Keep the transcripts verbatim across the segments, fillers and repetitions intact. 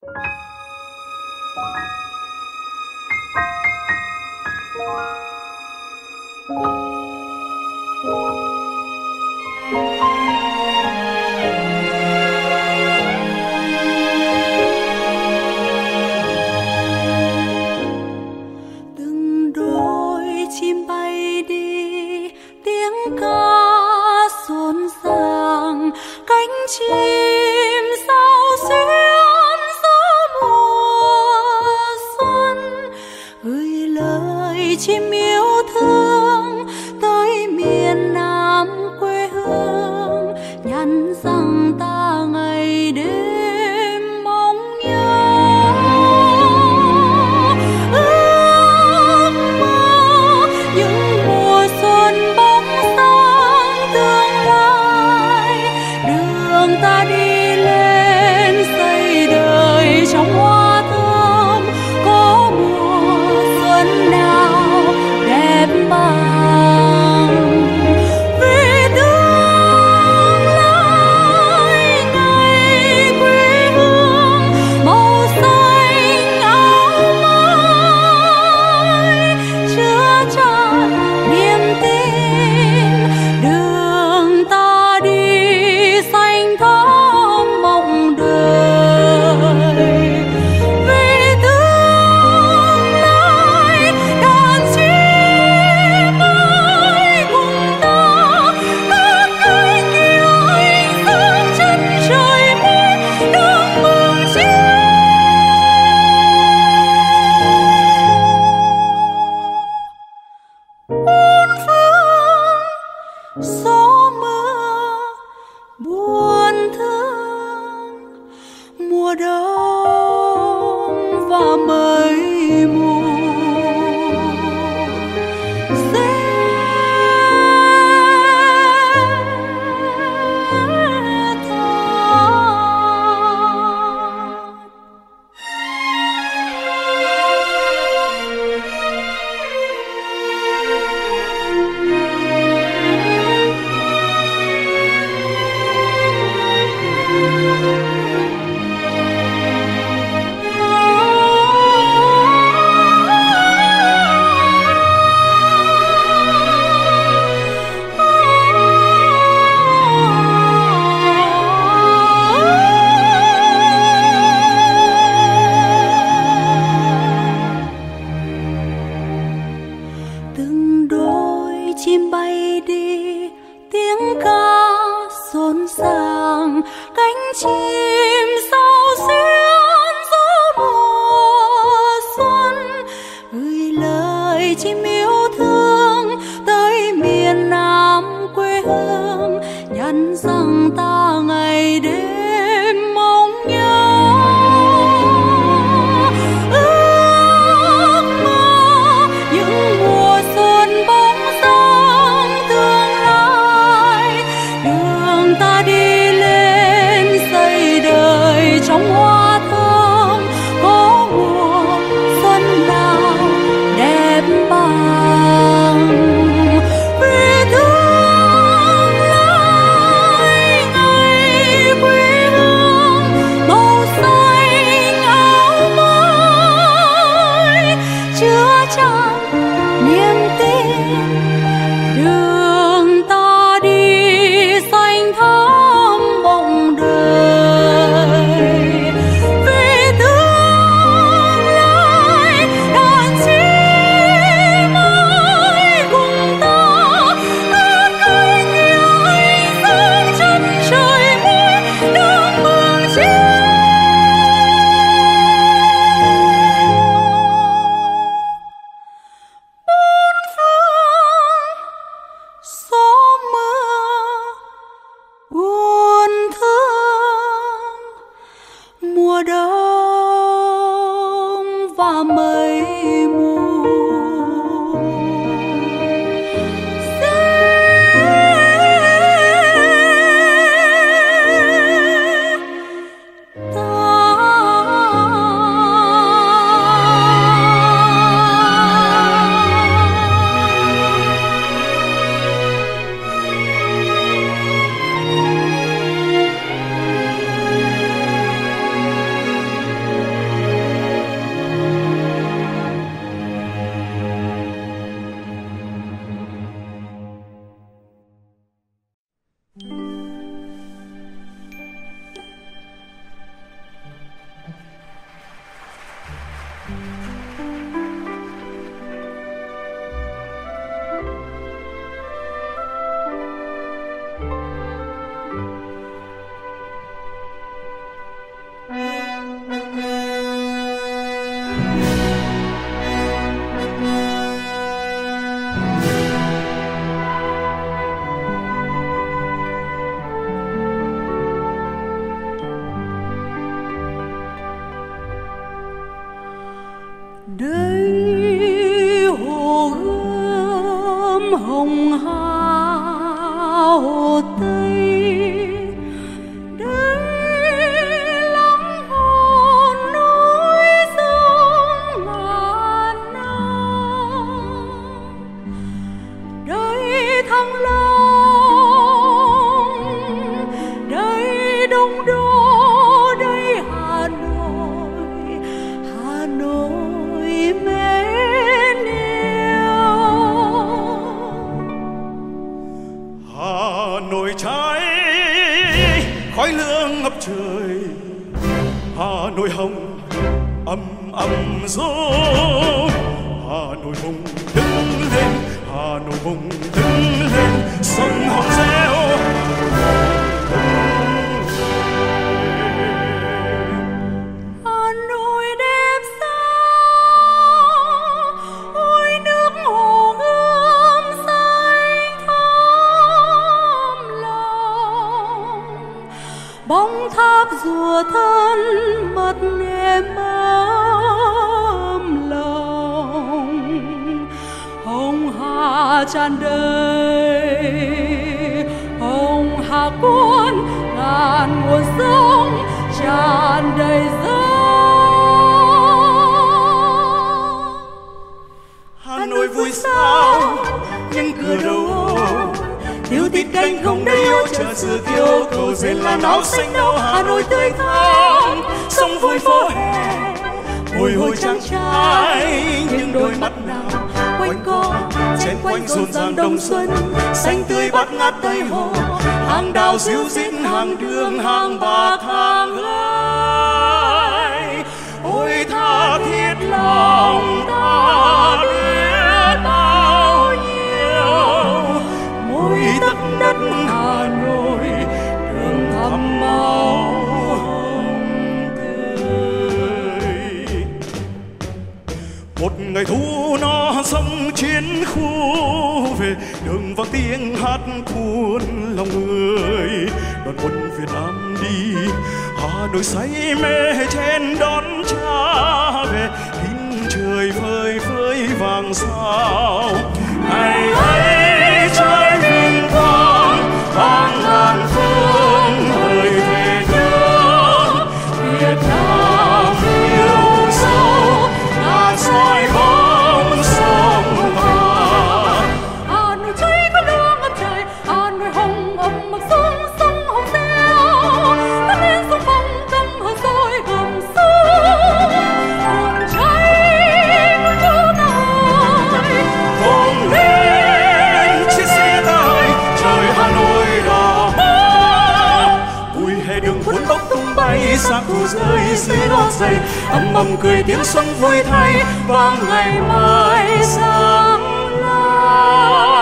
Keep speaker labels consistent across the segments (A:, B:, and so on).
A: từng đôi chim bay đi, tiếng ca rộn ràng, cánh chim sao xuyên gió mùa xuân, gửi lời chim yêu thương tới miền Nam quê hương, nhắn rằng ta ngày đêm mong nhớ. Ước mơ những mùa xuân bóng sáng tương lai, đường ta đi lên xây đời trong hoa thơm. Có mùa xuân nào đẹp bằng vì tương lai ngày quê hương màu xanh áo mới chứa chan niềm tin. Đường ta đi xanh thắm mộng đời vì tương lai đàn chim ơi cùng ta cất cánh yêu ánh sáng chân trời mới đang mừng chiến. Bốn phương gió mưa buồn thương, mùa đông và mây mù sẽ từng đôi chim bay đi, tiếng ca rộn ràng, cánh chim sao xuyên gió mùa xuân, gửi lời chim yêu thương tới miền Nam quê hương, nhắn rằng ta ngày đêm mong nhớ. Ước mơ những mùa xuân bóng sáng tương lai, đường ta đi lên xây đời trong hoa thơm. Có mùa xuân nào đẹp bằng vì tương lai ngày quê hương màu xanh áo mới chứa chan niềm tin. Đường ta đi xanh thắm mộng đời vì tương lai đàn chim ơi cùng ta cất cánh yêu ánh sáng chân trời mới đang mừng chiến. Bốn phương gió mưa buồn thương, mùa đông và mây mù sẽ tan. đây hồ gươm hồng hà hồ Tây, đây lắng hồn núi sông ngàn năm, đây Thăng Long, đây Đông Đô, đây Hà Nội, Hà Nội mến yêu.
B: Hà Nội cháy khói lửa ngập trời, Hà Nội hồng ầm ầm gió, Hà Nội bùng đứng lên, Hà Nội bùng đứng lên, sông Hồng reo.
A: Hà Nội đẹp sao, ôi nước hồ gươm xanh thắm lòng, bóng tháp rùa thân mật êm ấm lòng, hồng hà tràn đầy, hồng hà cuốn ngàn nguồn sông tràn đầy dâng.
B: Hà Nội vui sao nhưng cửa đâu thiếu tít cánh không đầy ô, chờ xưa kiêu cầu dền là áo xanh nâu. Hà Nội tươi thắm sông vui phố hè, bồi hồi trang trai những đôi mắt nào quanh co trên quanh rộn ràng đông xuân, xanh tươi bát ngát tây hồ, hàng đào ríu rít, hàng đường hàng bạc hàng gai. Ôi tha thiết lòng ta biết bao nhiêu, mỗi tấc đất Hà Nội đường thắm máu hồng tươi. Một ngày thu nó sông chiến khu về, đường vang tiếng hát cuốn lòng người. Đoàn quân Việt Nam đi, Hà Nội say mê trên đón cha về, kín trời phơi phới vàng sao. Ngày ấy trái vinh quang vang ngàn phương, lời thề nhớ Việt Nam yêu dấu ngàn soi bóng sông Hà.
A: Hà Nội cháy có lửa ngập trời, Hà Nội hồng ầm mặc sông sông hồng reo, ta lên sông băng căm hờn sôi gầm sông, hồng cháy có chỗ này
B: Vòng lên chiếc xe tải trời Hà Nội đỏ máu, bụi hè đường cuốn bốc tung bay, sáng thu rơi dưới đón giày, ầm ầm cười tiếng xuân vui thay vang ngày mai sáng láng.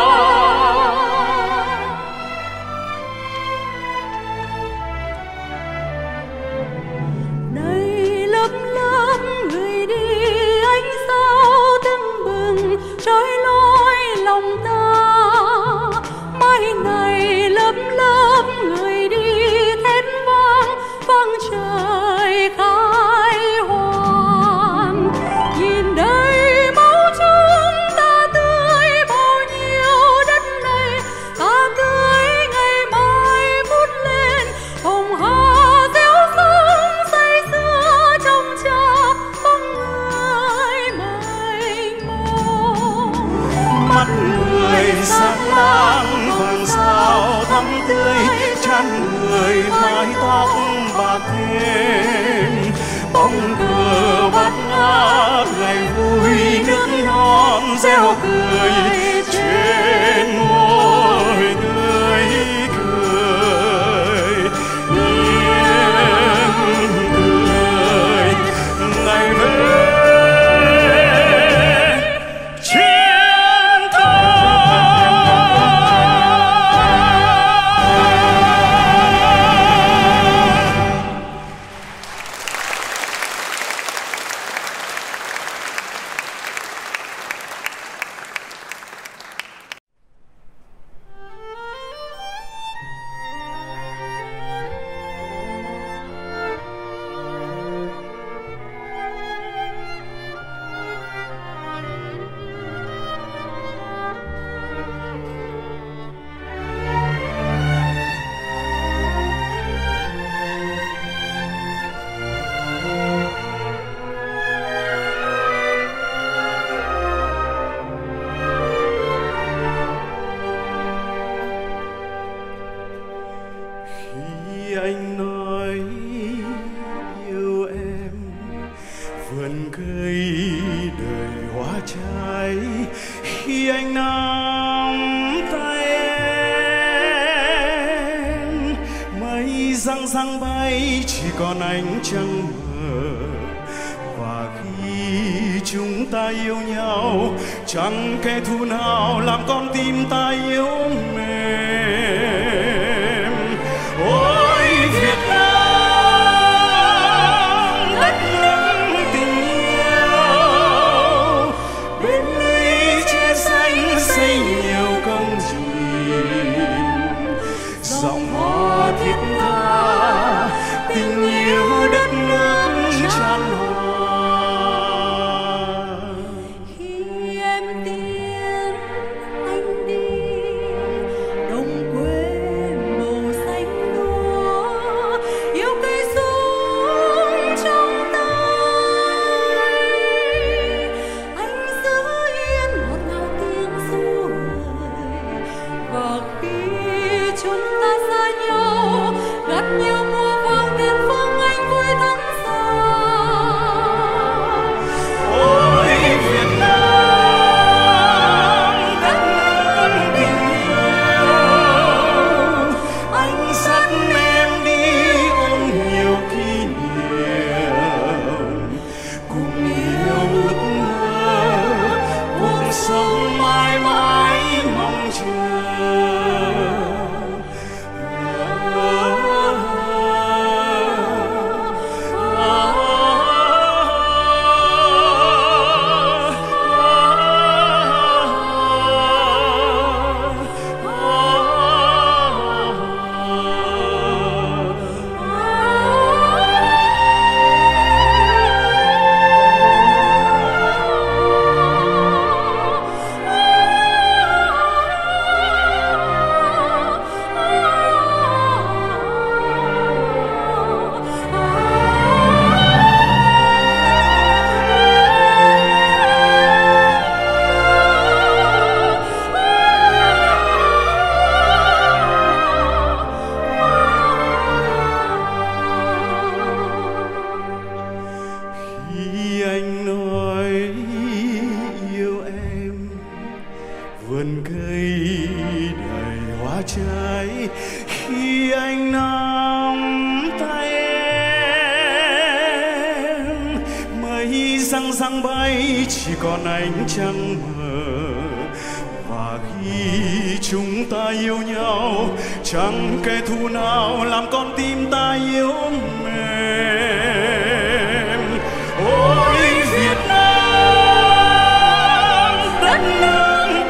A: đây lấp lấp người đi ánh sao tưng bừng trói lối lòng ta, mai này lấp lấp người đi thét vang vang trời khai hoàng. Nhìn đây máu chúng ta
B: cây đời hoa trái khi anh nắm tay em, mây răng răng bay chỉ còn ánh trăng mờ. Và khi chúng ta yêu nhau, chẳng kẻ thù nào làm con tim ta yếu mềm. Ôi Việt Nam, đất nước tình yêu, bên lũy che xanh xây nhiều công trình, dòng hoa thiết tha tình yêu đất nước tràn hòa. Vườn cây đầy hoa trái khi anh nắm tay em, mây răng răng bay chỉ còn ánh trăng mờ. Và khi chúng ta yêu nhau, chẳng kẻ thù nào làm con tim ta yếu mềm. Ôi Việt Nam, đất nước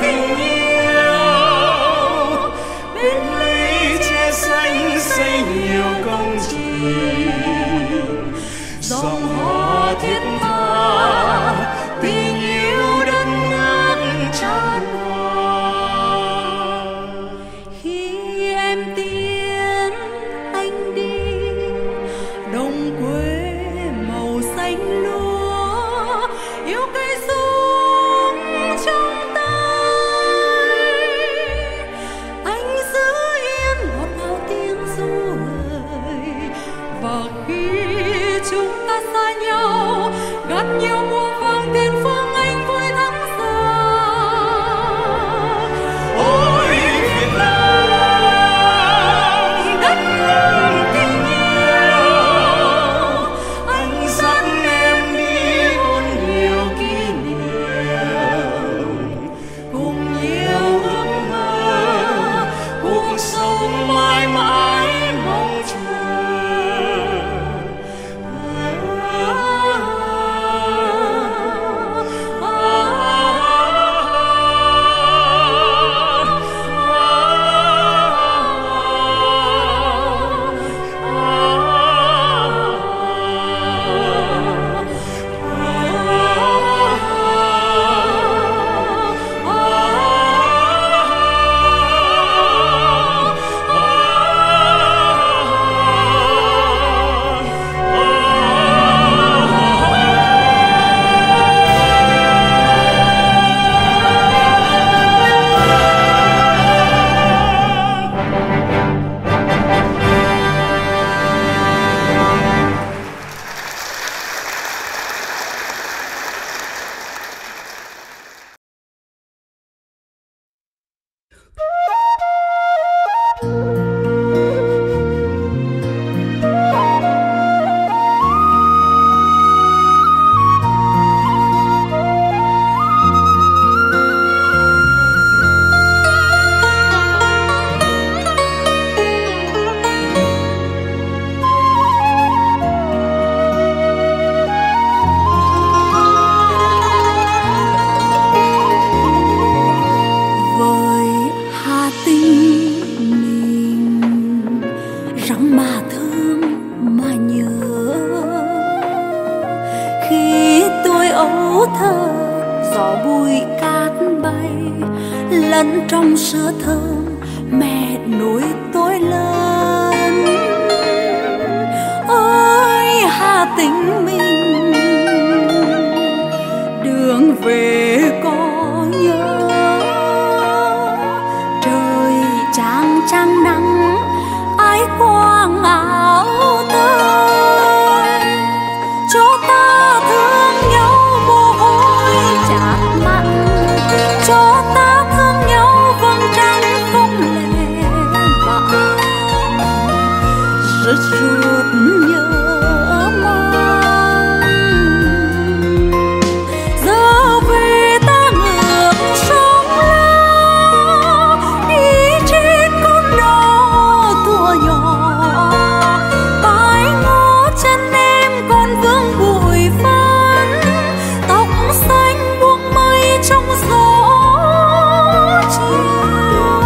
B: xây nhiều công trình, dòng hoa thiết tha tình yêu đất nước tràn hòa.
A: Khi em tiến anh đi đồng quê màu xanh lúa, yêu cây súng trong tay, anh giữ yên ngọt ngào tiếng ru. Và khi chúng ta xa nhau, gặt nhiều mùa vàng tiền phương anh vui thắng xa.
B: Ôi Việt Nam, đất nước tình yêu, anh dắt em đi ôn nhiều kỷ niệm, cùng nhiều ước mơ, cuộc sống mãi mãi mong chờ. Ah
A: ấu thơ gió bụi cát bay, lẫn trong sữa thơm mẹ nuôi tôi lớn. Ôi Hà Tĩnh mình, đường về có nhớ, trời chang chang nắng ái quang áo tơi, cho ta thương nhau mồ hôi chát mặn, cho ta thương nhau vầng trăng không lẻ bạc, rất ruột nhớ mong. Giờ về ta ngược sóng lao, đi trên con đò tua nhỏ, bãi ngó chân em còn vương bụi phấn, tóc xanh buông mây trong gió chiều.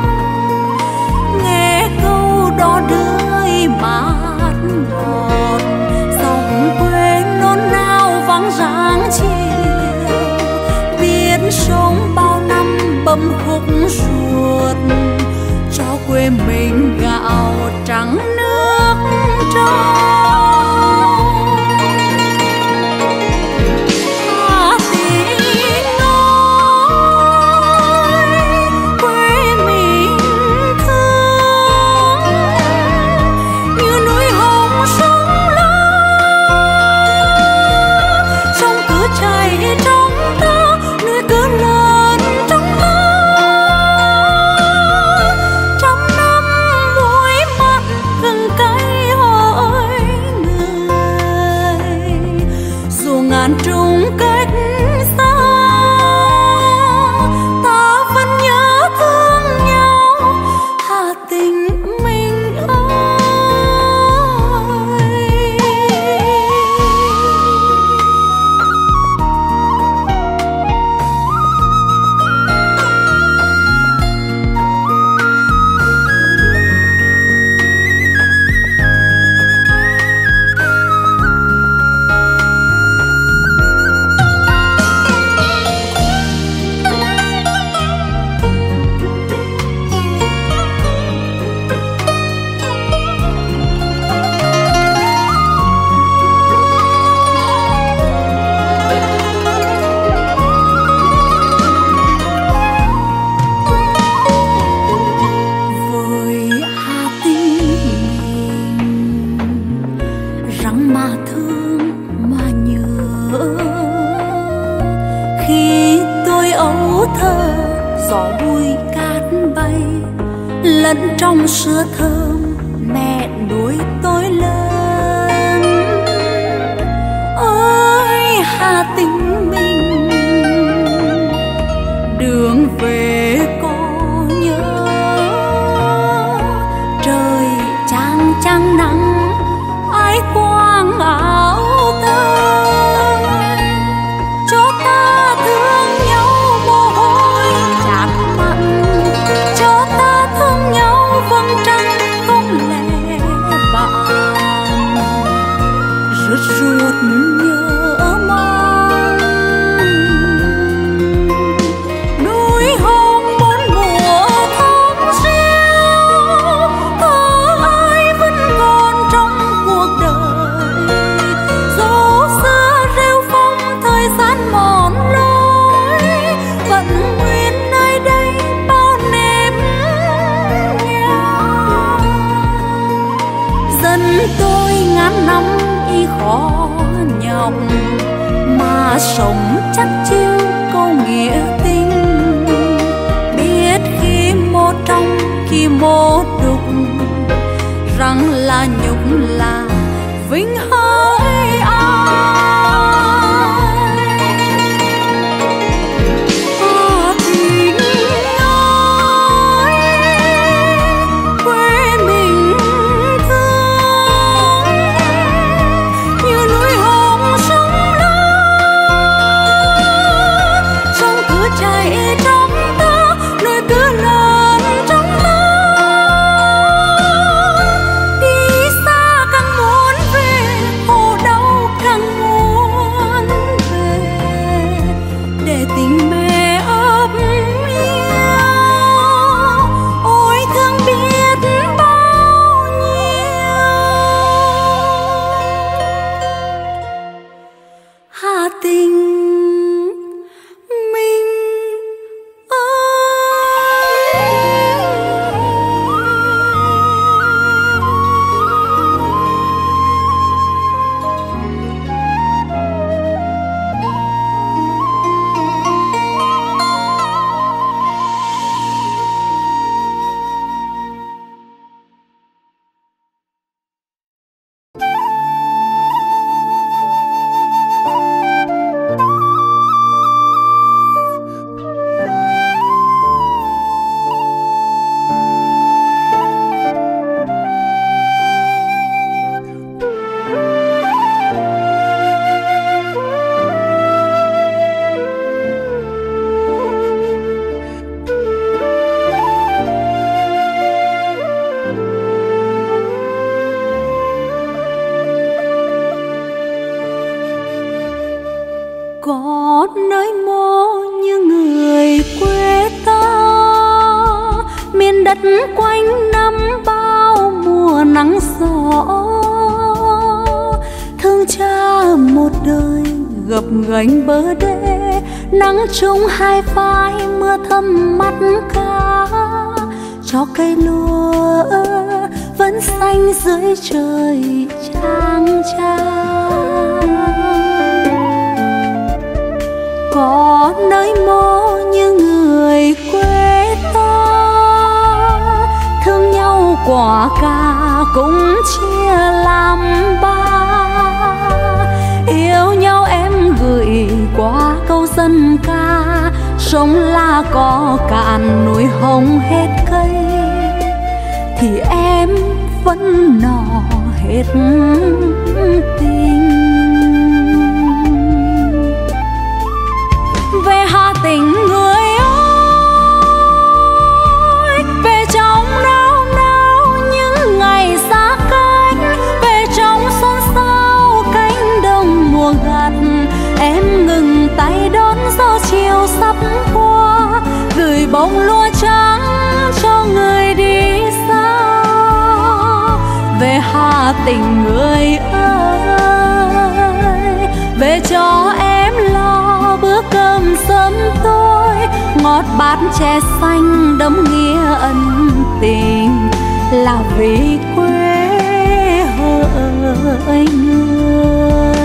A: Nghe câu đò đưa mát ngọt, dòng quê nôn nao vắng dáng chiều, biết sống bao năm bầm khúc ruột, cho quê mình gạo trắng nước trong. Hà Tĩnh ơi, quê mình thương như núi hồng sông lớn, sông cứ chảy trong ta, núi cứ lớn trong ta. Trăm năm muối mặn gừng cay hỏi người, dù ngàn trùng cách xa, ta vẫn nhớ thương nhau Hà Tĩnh mình ơi. Với Hà Tĩnh mình, răng mà thương mà nhớ, khi tôi ấu thơ gió bụi cát bay, lẫn trong sữa thơm mẹ nuôi tôi lớn. Ôi Hà Tĩnh mình, đường về có nhớ, trời chang chang nắng ái quang áo tơi, cho ta thương nhau mồ hôi chát mặn, cho ta thương nhau vầng trăng không lẻ bạc, rất ruột nhớ mong. Núi hồng bốn mùa thông reo, thơ ai vẫn còn trong cuộc đời, dấu xưa rêu phong thời gian mòn lối, vẫn nguyên nơi đây bao nếp nhà. Dân tôi ngàn năm y khó nhọc, mà sống chắc chiêu câu nghĩa tình, biết khi một trong khi một đục, rằng là nhục là vinh hỡi ai. Hà Tĩnh ơi, quê mình thương như núi hồng sông lớn, sông cứ chảy trong ta, núi cứ lớn trong ta. Đi xa càng muốn về Có nơi mô như người quê ta, miền đất quanh năm bao mùa nắng gió. Thương cha một đời gập ghềnh bờ đê, nắng trúng hai vai mưa thấm mắt cá. Cho cây lúa vẫn xanh dưới trời chang chang. Có nơi mô như người quê ta, thương nhau quả cà cũng chia làm ba. Yêu nhau em gửi qua câu dân ca, sông La có cạn núi hồng hết cây, thì em vẫn nọ hết tình. Về Hà Tĩnh người ơi, về trong nao nao những ngày xa cách, về trong xôn xao cánh đồng mùa gặt. Em ngừng tay đón gió chiều sắp qua, gửi bông lúa trắng cho người đi xa. Về Hà Tĩnh người ơi, về cho em lo bữa cơm sớm tối, ngọt bát chè xanh đẫm nghĩa ân tình, là vì quê hỡi người.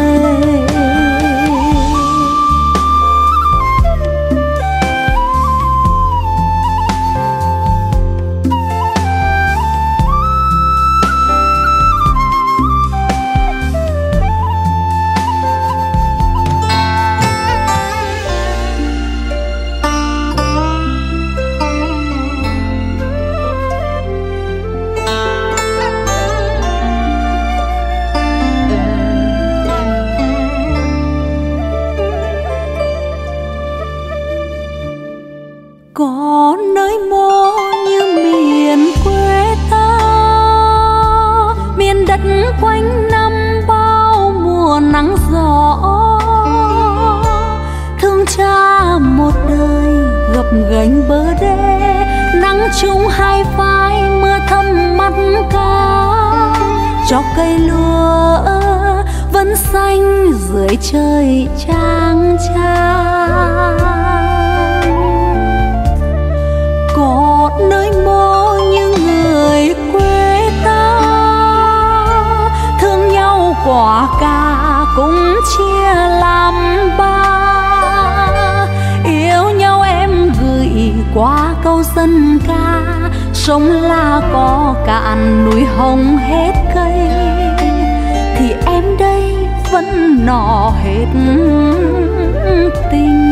A: Có nơi mô như miền quê ta, miền đất quanh năm bao mùa nắng gió. Thương cha một đời gập ghềnh bờ đê, nắng trúng hai vai mưa thấm mắt cá. Cho cây lúa vẫn xanh dưới trời chang chang. Có nơi mô như người quê ta, thương nhau quả cà cũng chia làm ba. Yêu nhau em gửi qua câu dân ca, sông La có cạn núi hồng hết cây, thì em đây vẫn nọ hết tình.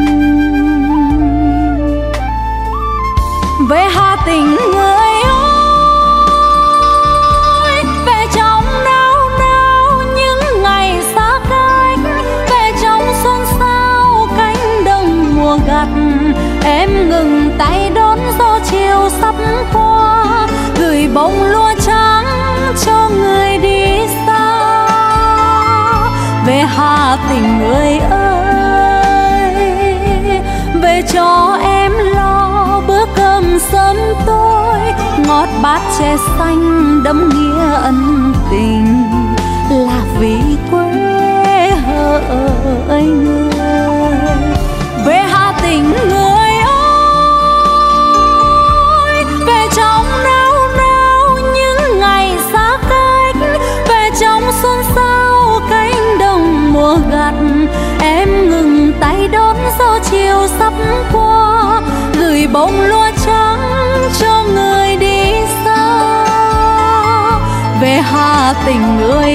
A: Về Hà Tĩnh người ơi, về trong nao nao những ngày xa cách, về trong xôn xao cánh đồng mùa gặt. Em ngừng tay đón gió chiều sắp qua, gửi bông lúa trắng cho người đi xa. Về Hà Tĩnh người ơi, về cho em lo bữa cơm sớm tối, ngọt bát chè xanh đẫm nghĩa ân tình, là vì quê hỡi người. Về Hà Tĩnh người ơi, về trong nao nao những ngày xa cách, về trong xôn xao cánh đồng mùa gặt. Em ngừng tay đón gió chiều sắp qua, gửi bông lúa trắng cho người đi xa. Về Hà Tĩnh người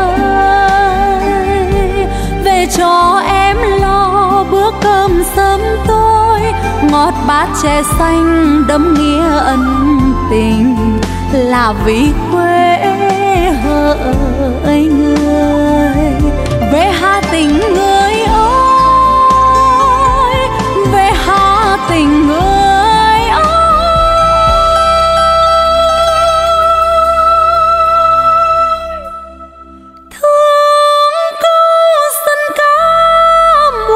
A: ơi, về cho em lo bữa cơm sớm tối, ngọt bát chè xanh đẫm nghĩa ân tình, là vì quê hỡi người. Về Hà Tĩnh người ơi, về Hà Tĩnh người ơi. Thương câu dân ca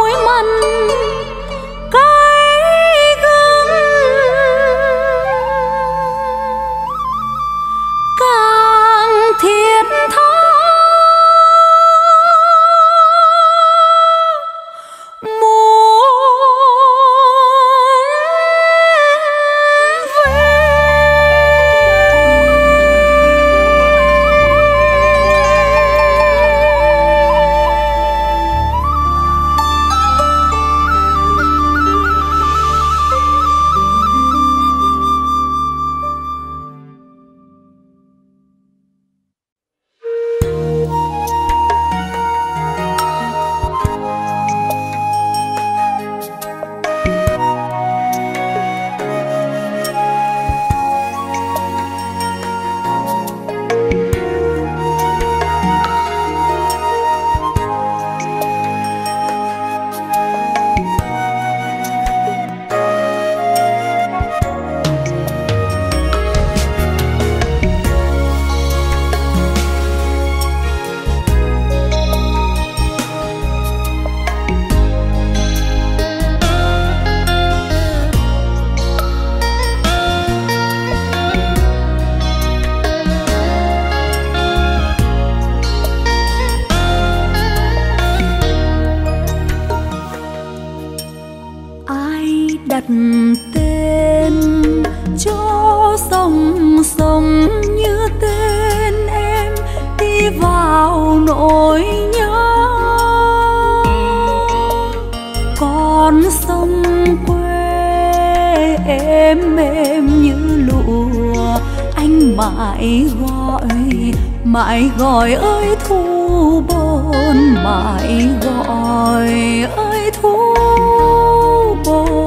A: mãi gọi, mãi gọi ơi thu bồn, mãi gọi ơi thu bồn.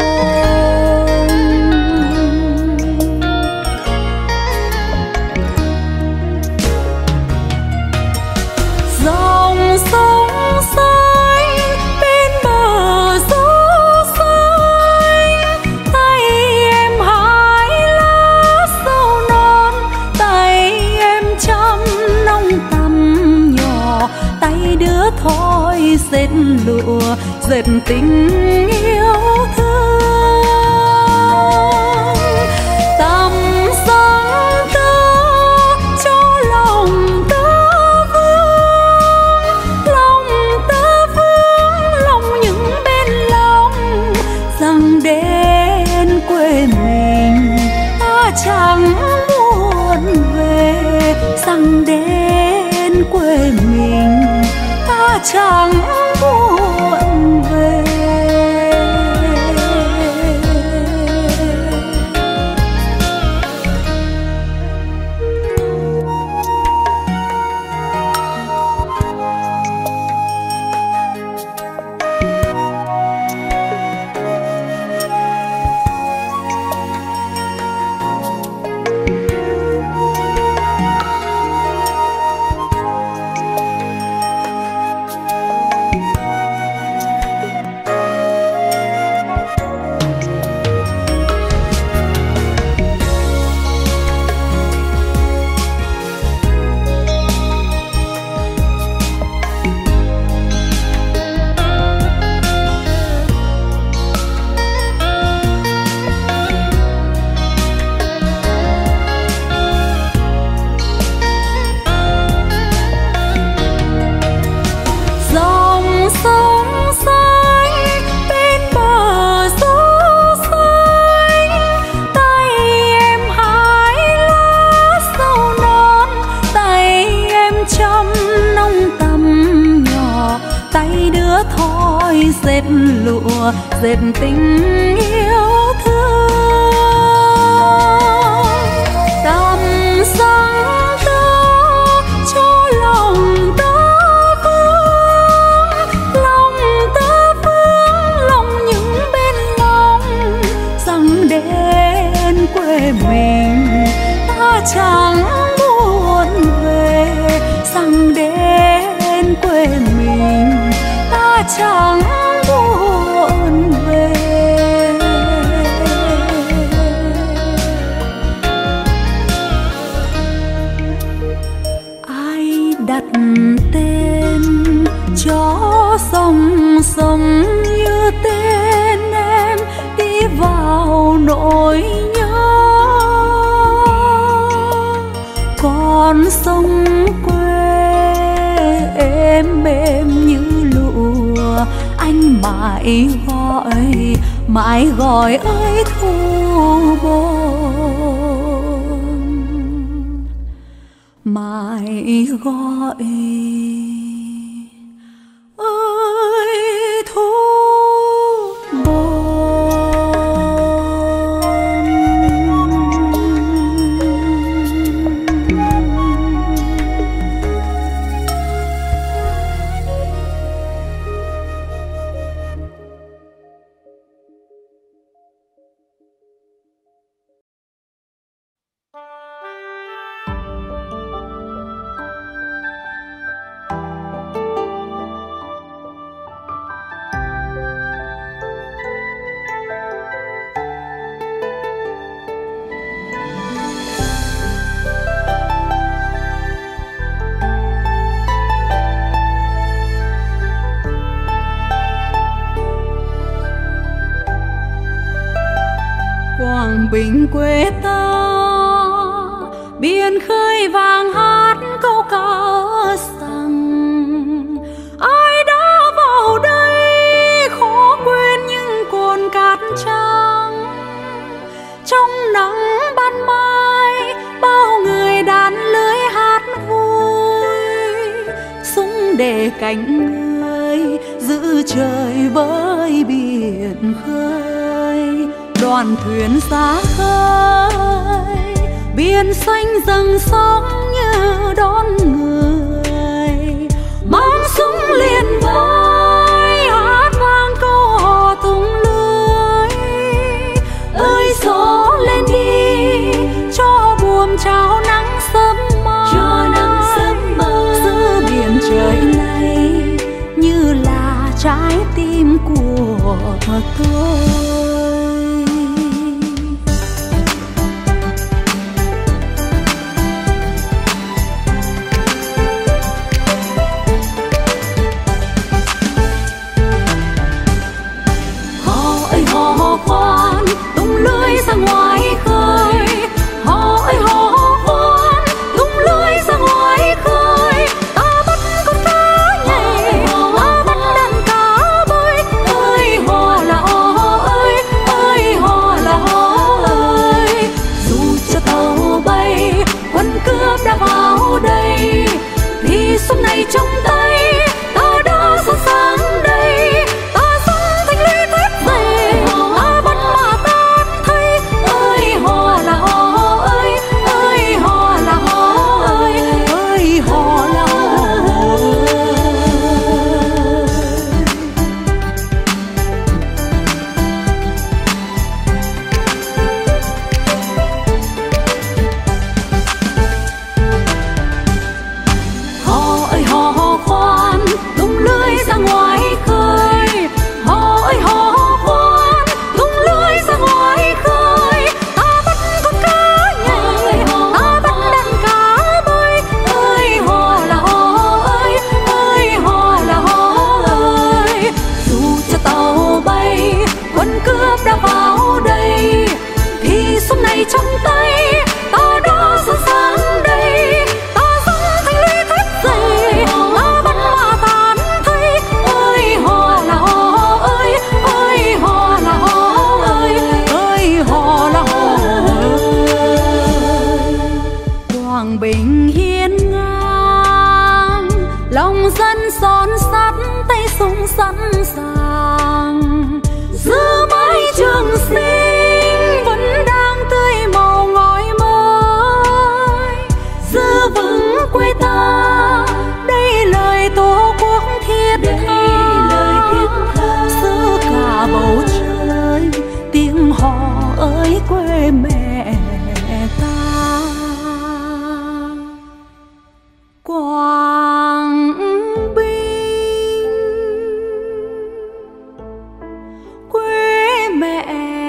A: Dòng sông xanh bên bờ gió xanh, tay em hái lá dâu non, tay em chăm nông tằm nhỏ, tay đứa thoi dệt lụa, dệt tình yêu thương. Tắm sáng tơ cho lòng tơ vương, lòng tơ vương lòng những bên lòng, rằng đến quê mình ta chẳng muốn về, rằng đến quê mình ta chẳng muốn về. Dệt lụa dệt tình yêu thương. Tắm sáng tơ cho lòng tơ vương, lòng tơ vương lòng những bên lòng, rằng đến quê mình ta chẳng muốn về, rằng đến quê mình ta chẳng buồn về. Ai đặt tên cho sông sông như tên em đi vào nỗi nhớ, con sông quê êm êm như lụa, anh mãi gọi, mãi gọi ơi thu bồn, mãi gọi ơi thu bồn. Quảng Bình quê ta biển khơi vàng hát câu ca rằng ai đã vào đây khó quên những cồn cát trắng. Trong nắng ban mai bao người đàn lưới hát vui, súng để cánh người giữ trời với biển khơi. Đoàn thuyền xa khơi biển xanh dâng sóng như đón người, mang súng liền vai hát vang câu hò tung lưới. Ơi gió lên đi cho buồm chào nắng sớm mai, cho nắng sớm mai giữa biển trời này như là trái tim của tôi. Khoan tung lưới ra ngoài khơi, hò ơi hò khoan tung lưới ra ngoài khơi. Ta bắt con cá nhảy, ta bắt đàn cá bơi. Ơi hò là hò ơi, ơi hò là hò ơi. Dù cho tàu bay quân cướp đã vào đây, thì súng này trong tay ta đã sẵn sàng đây. Trong tay ta đã sẵn sàng đây, ta giống thanh lưới thép dày, ta bắt mà tàn thấy. Ơi hò là hò ơi, ơi hò là hò ơi, ơi hò là hò ơi. Quảng Bình hiên ngang, lòng dân son sắt, tay súng sẵn sàng. Giữa mái trường sinh vẫn đang tươi màu ngói mới, giữ vững quê ta đây lời tổ quốc thiết tha. Giữa cả bầu trời tiếng hò ơi quê mẹ ta. Quảng Bình quê mẹ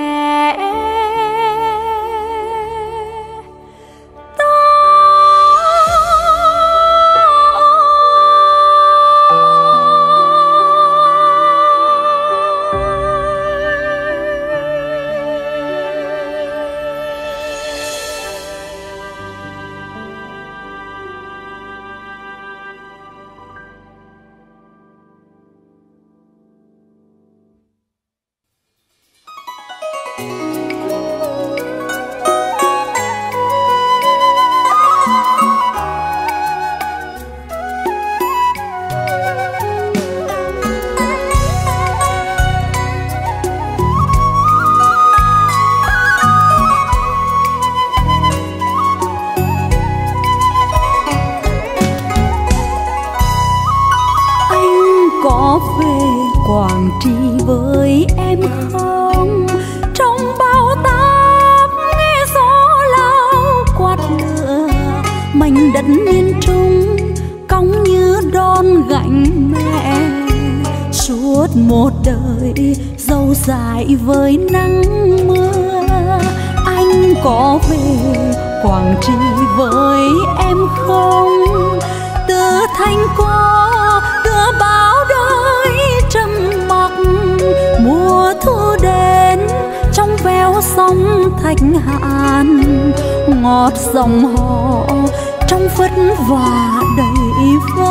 A: Quảng Trị với em không? Trong bao táp nghe gió lao quạt lửa, mảnh đất miền Trung cong như đòn gánh mẹ. Suốt một đời dâu dài với nắng mưa, anh có về Quảng Trị với em không? Từ thành cô đưa báo đời trầm mặc, mùa thu đến trong veo sóng Thạch Hàn, ngọt dòng họ trong vất vả đầy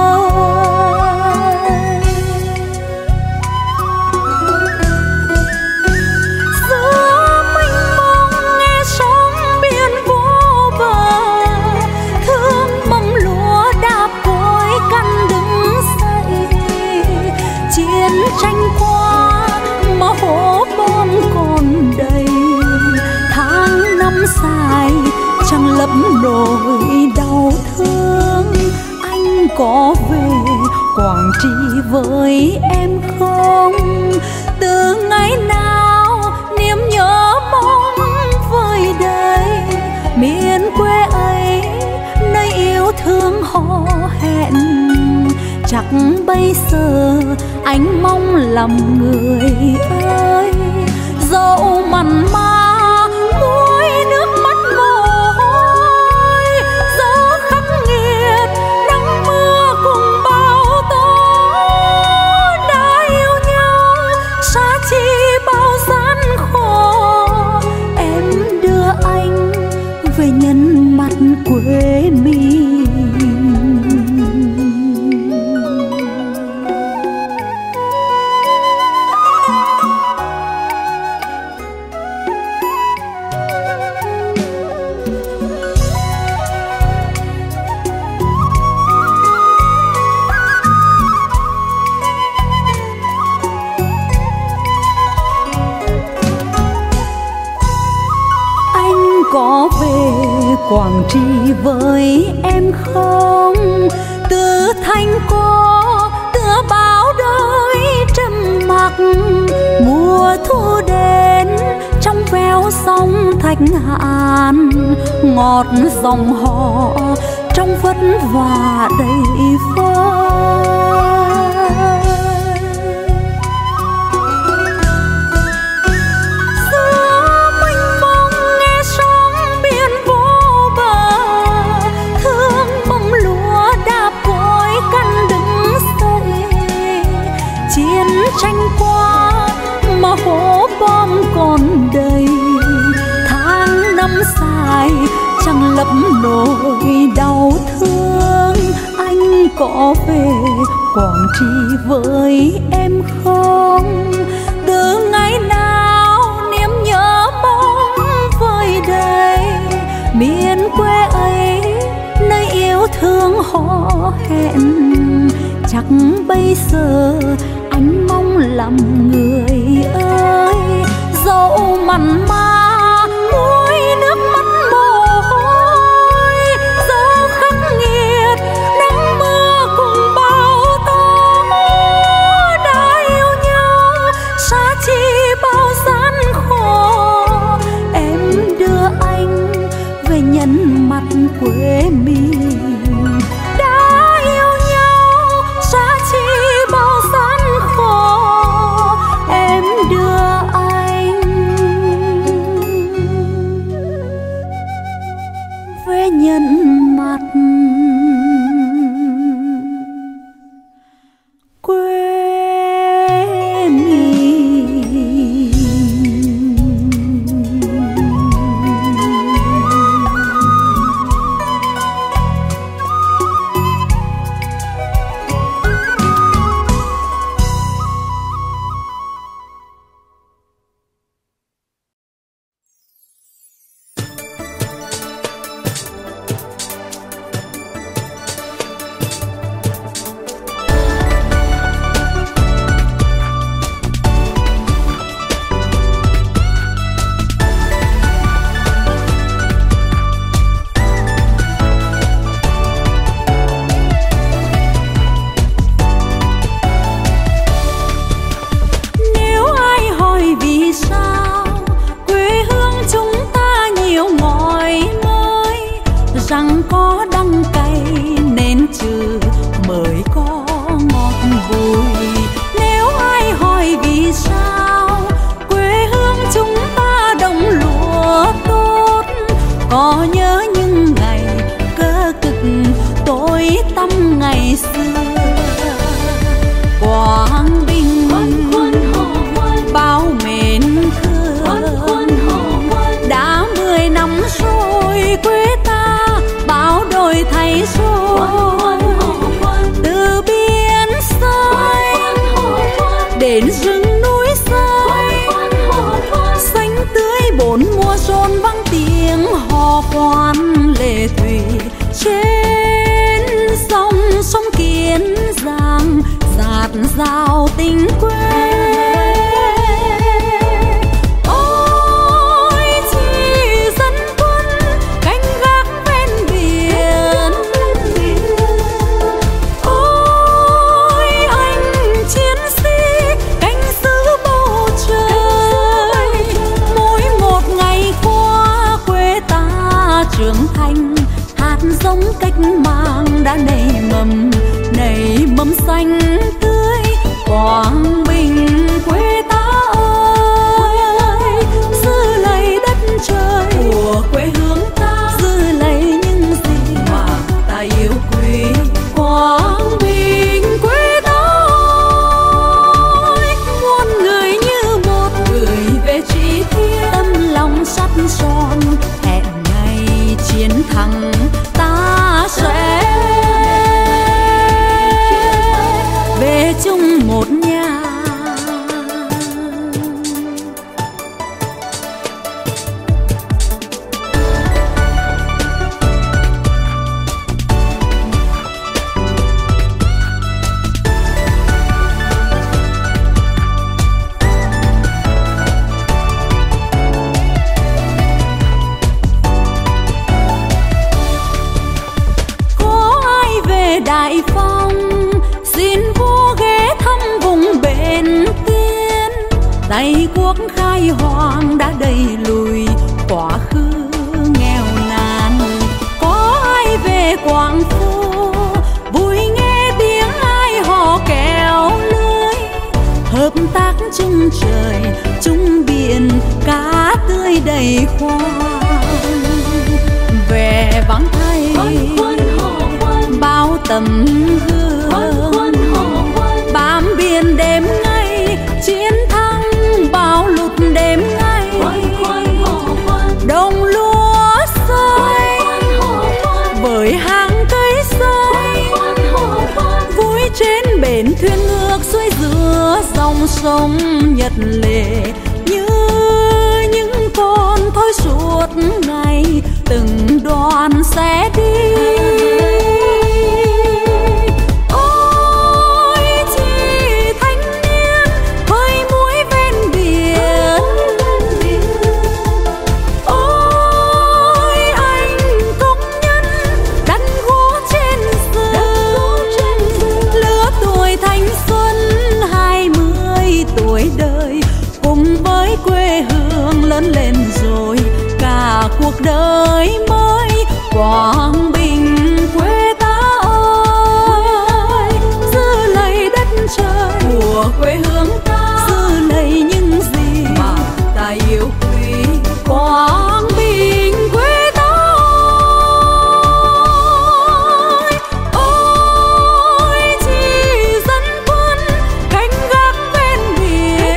A: vơi. Giữa mênh mông nghe sóng biển vô bờ, thương mầm lúa đạp cối căn đứng dậy. Chiến tranh qua mà hố bom còn đầy, tháng năm dài chẳng lấp nỗi đau thương. Anh có về Quảng Trị với em không? Từ ngày nào niềm nhớ mong vơi đầy miền quê ấy, nơi yêu thương hò hẹn. Chắc bây giờ anh mong làm người ơi, dẫu mặn mà muối nước mắt mồ hôi, gió khắc nghiệt nắng mưa cùng bao tố. Đã yêu nhau xa chi bao gian khổ, em đưa anh về nhân mặt quê mình. Có về Quảng Trị với em không? Từ thành cô tựa báo đôi trầm mặc, mùa thu đến trong veo sông Thạch Hàn, ngọt dòng họ trong vất vả đầy vơi. Tranh qua mà hố bom còn đầy, tháng năm dài chẳng lấp nỗi đau thương. Anh có về Quảng Trị với em không? Từ ngày nào niềm nhớ mong vơi đầy miền quê ấy, nơi yêu thương hò hẹn. Chắc bây giờ anh mong làm người ơi, dẫu mặn mà muối nước mắt mồ hôi, gió khắc nghiệt nắng mưa cùng bao tố. Đã yêu nhau xa chi bao gian khổ, em đưa anh về nhân mặt quê mình. Nhân mặt quê mình. Đến rừng núi xanh xanh tươi bốn mùa rộn vang tiếng hò khoan lệ thủy trên sông sông Kiến Giang dạt dào tình quê. Ôi chỉ dân quân canh gác nước khai hoang đã đẩy lùi quá khứ nghèo nàn. Có ai về Quảng Phú vui nghe tiếng ai hò kéo lưới, hợp tác chung trời chung biển, cá tươi đầy khoang. Về vắng thay bao tấm gương, bám biển đêm ngày chiến thắng bao lụt đêm ngày. Đồng lúa rơi với hàng cây rơi, vui trên bến thuyền ngược xuôi giữa dòng sông nhật lệ, như những con thôi suốt ngày từng đoàn xe đi. Ôi chị thanh niên hơi muối ven biển, ôi anh công nhân đắn gỗ trên rừng. Lứa tuổi thanh xuân hai mươi tuổi đời, cùng với quê hương lớn lên rồi cả cuộc đời mới. Quảng Bình quê ta ơi, giữ lấy đất trời của quê hương ta, giữ lấy những gì mà ta yêu quý. Quảng Bình quê ta ơi, ôi chị dân quân canh gác ven biển,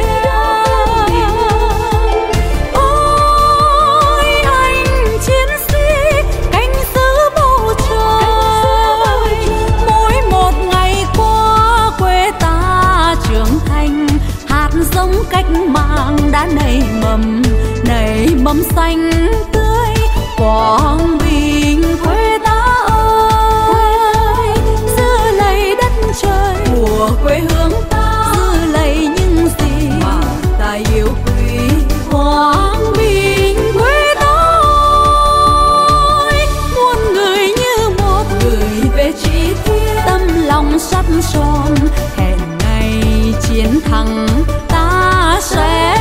A: ôi anh chiến sĩ canh giữ bầu trời. Mỗi một ngày qua quê ta trưởng thành, hạt giống cách mạng đã nảy mầm, nảy mầm xanh tươi. Quảng Bình quê ta ơi, giữ lấy đất trời của quê hương ta, giữ lấy những gì mà ta yêu quý. Quảng Bình quê ta ơi, muôn người như một người về chi tiết, tâm lòng sắt son hẹn ngày chiến thắng ta sẽ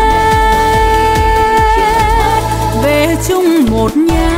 A: về chung một nhà.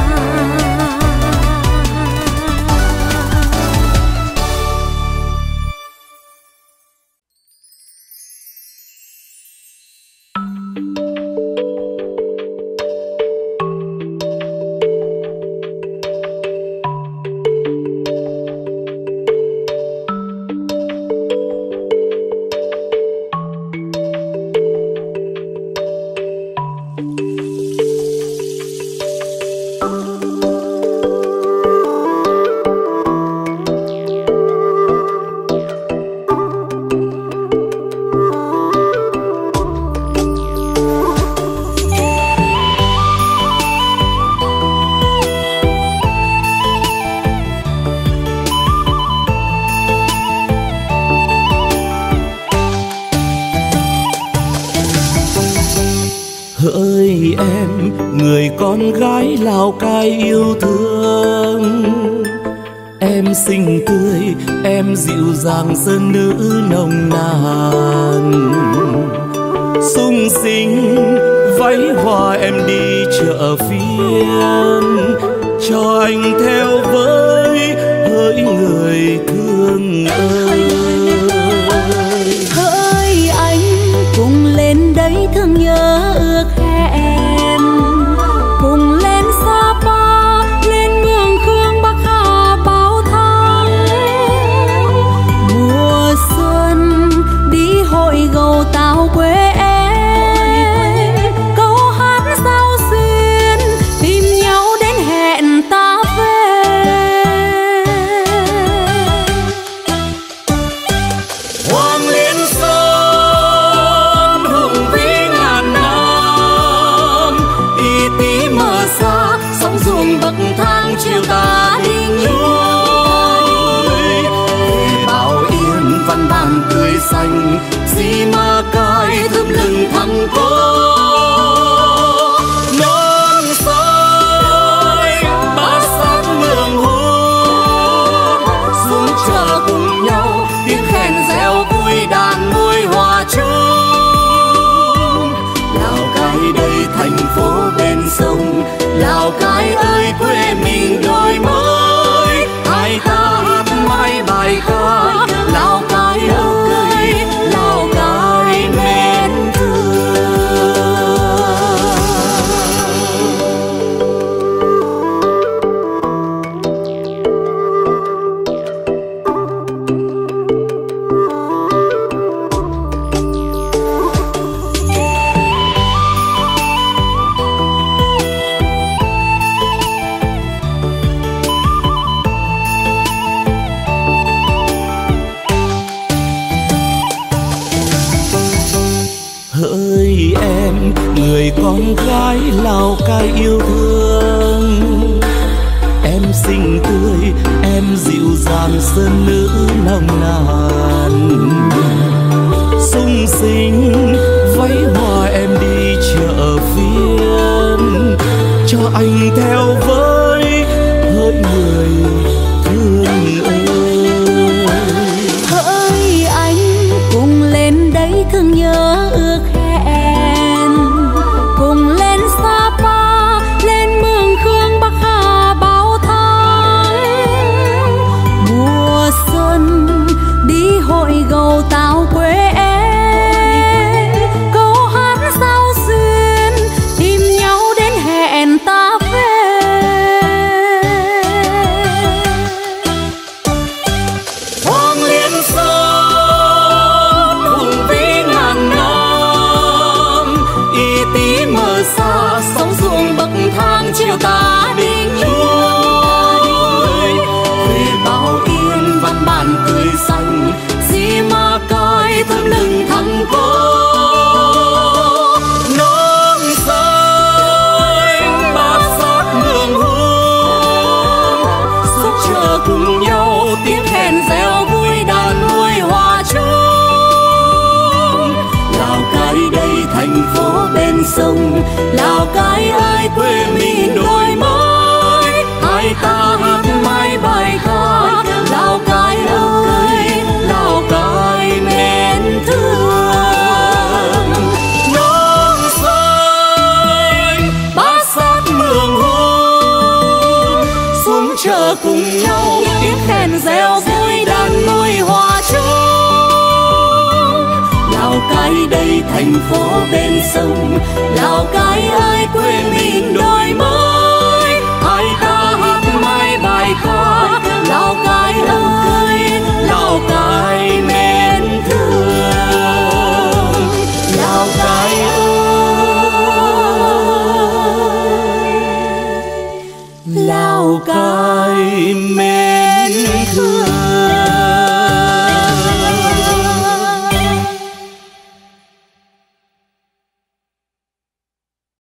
C: Hỡi em, người con gái Lào Cai yêu thương, em xinh tươi, em dịu dàng sơn nữ nồng nàn. Sung sinh váy hoa em đi chợ phiên, cho anh theo với hỡi người thương ơi.
A: Hỡi anh cùng lên đấy thương nhớ ước hẹn, cùng lên Sapa lên Mường Khương Bắc Hà bao tháng. Mùa xuân đi hội gầu tàu quê em, câu hát giao duyên tìm nhau đến hẹn ta về.
C: Hoàng Liên Sơn hùng vĩ ngàn năm, y tí mờ xa sóng ruộng bậc thang chiều ta đi núi. Bảo Yên văn bản tươi xanh, Si Ma Cai thơm lừng thăng cố. Non soi bát sát mường hú, xuống chợ cùng nhau tiếng khen reo vui đàn môi hòa chung. Lào Cai ơi quê mình đổi mới, hai ta hát mãi bài ca Lào Cai ơi, Lào Cai mến thương. Hỡi em, người con gái Lào Cai yêu thương, em xinh tươi, em dịu dàng sơn nữ nồng nàn, sung sinh váy hoa em đi chợ phiên, cho anh theo với hỡi người thương ơi.
A: Hỡi anh cùng lên đây thương nhớ ước hẹn, cùng lên Sapa, lên Mường Khương Bắc Hà bao tháng. Mùa xuân đi hội gầu tao quê em, câu hát giao duyên tìm nhau đến hẹn ta về.
C: Hoàng Liên Sơn hùng vĩ ngàn năm, y tí mờ xa sóng ruộng bậc thang chiều ta đi núi. Về bao yên văn bản cười xanh, dì ma cai thơm lừng thăng cố. Nắng xanh bát sát mường hương, giúp chờ cùng nhau tiếng khen reo vui đàn nuôi hoa chung. Lào Cai đây thành phố bên sông, Lào Cai ơi quê mình đổi mới, hai ta hát mãi bài ca Lào Cai ơi, Lào Cai mến thương. Nắng xanh bát sát mường hương, xuống chợ cùng nhau tiếng khen reo vui đàn nuôi hoa chung. Lào Cai đây thành phố bên sông, Lào Cai ơi quê mình đổi mới, hai ta hát mãi bài ca Lào Cai ơi, Lào Cai mến thương. Lào Cai ơi, Lào Cai mến thương.